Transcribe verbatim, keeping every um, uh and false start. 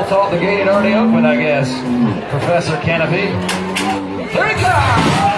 thought the gate had already opened, I guess. Professor Canopy. Here he comes!